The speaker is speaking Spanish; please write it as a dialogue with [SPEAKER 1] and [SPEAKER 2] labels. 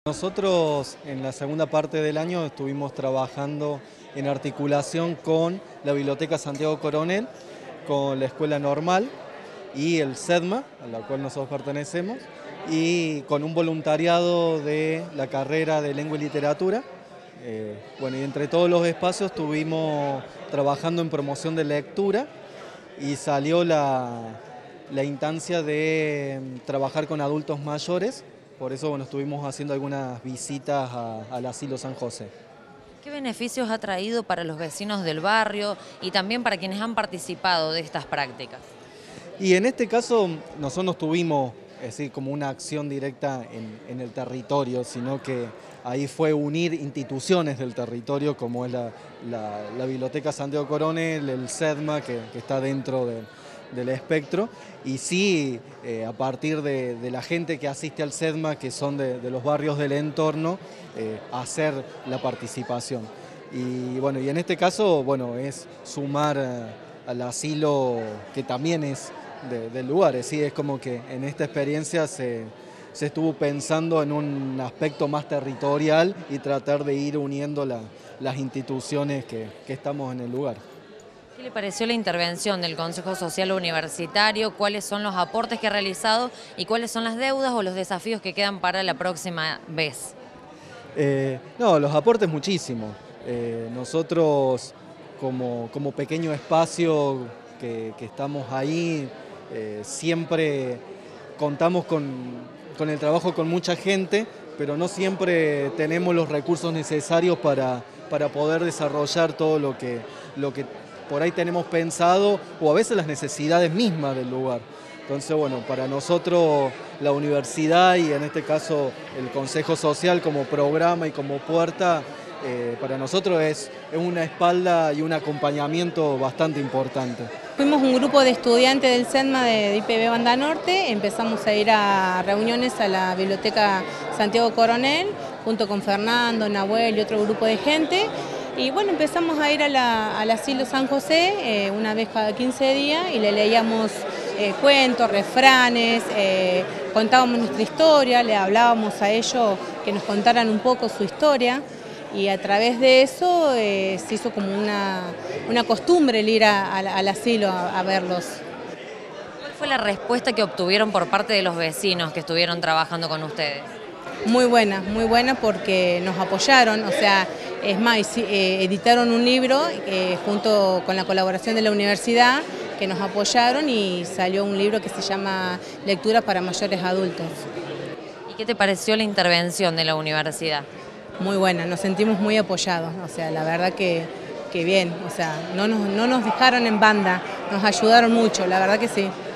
[SPEAKER 1] Nosotros en la segunda parte del año estuvimos trabajando en articulación con la Biblioteca Santiago Coronel, con la Escuela Normal y el SEDMA, a la cual nosotros pertenecemos, y con un voluntariado de la carrera de Lengua y Literatura. Bueno, y entre todos los espacios estuvimos trabajando en promoción de lectura y salió la instancia de trabajar con adultos mayores. Por eso bueno, estuvimos haciendo algunas visitas al Asilo San José.
[SPEAKER 2] ¿Qué beneficios ha traído para los vecinos del barrio y también para quienes han participado de estas prácticas?
[SPEAKER 1] Y en este caso nosotros no tuvimos como una acción directa en el territorio, sino que ahí fue unir instituciones del territorio como es la Biblioteca Santiago Coronel, el SEDMA que está dentro del espectro, y sí a partir de la gente que asiste al SEDMA, que son de los barrios del entorno, hacer la participación. Y bueno, y en este caso bueno, es sumar al asilo que también es del lugar, es como que en esta experiencia se estuvo pensando en un aspecto más territorial y tratar de ir uniendo las instituciones que estamos en el lugar.
[SPEAKER 2] ¿Qué le pareció la intervención del Consejo Social Universitario? ¿Cuáles son los aportes que ha realizado y cuáles son las deudas o los desafíos que quedan para la próxima vez?
[SPEAKER 1] No, los aportes muchísimos. Nosotros como pequeño espacio que estamos ahí, siempre contamos con el trabajo con mucha gente, pero no siempre tenemos los recursos necesarios para poder desarrollar todo lo que por ahí tenemos pensado, o a veces las necesidades mismas del lugar. Entonces, bueno, para nosotros la universidad y en este caso el Consejo Social como programa y como puerta, para nosotros es una espalda y un acompañamiento bastante importante.
[SPEAKER 3] Fuimos un grupo de estudiantes del SEDMA de IPB Banda Norte, empezamos a ir a reuniones a la Biblioteca Santiago Coronel, junto con Fernando, Nahuel y otro grupo de gente. Y bueno, empezamos a ir al Asilo San José una vez cada 15 días y le leíamos cuentos, refranes, contábamos nuestra historia, le hablábamos a ellos que nos contaran un poco su historia. Y a través de eso se hizo como una costumbre el ir al asilo a verlos.
[SPEAKER 2] ¿Cuál fue la respuesta que obtuvieron por parte de los vecinos que estuvieron trabajando con ustedes?
[SPEAKER 3] Muy buena porque nos apoyaron, o sea, es más, editaron un libro junto con la colaboración de la universidad que nos apoyaron y salió un libro que se llama Lecturas para mayores adultos.
[SPEAKER 2] ¿Y qué te pareció la intervención de la universidad?
[SPEAKER 3] Muy buena, nos sentimos muy apoyados, o sea, la verdad que bien, o sea, no nos dejaron en banda, nos ayudaron mucho, la verdad que sí.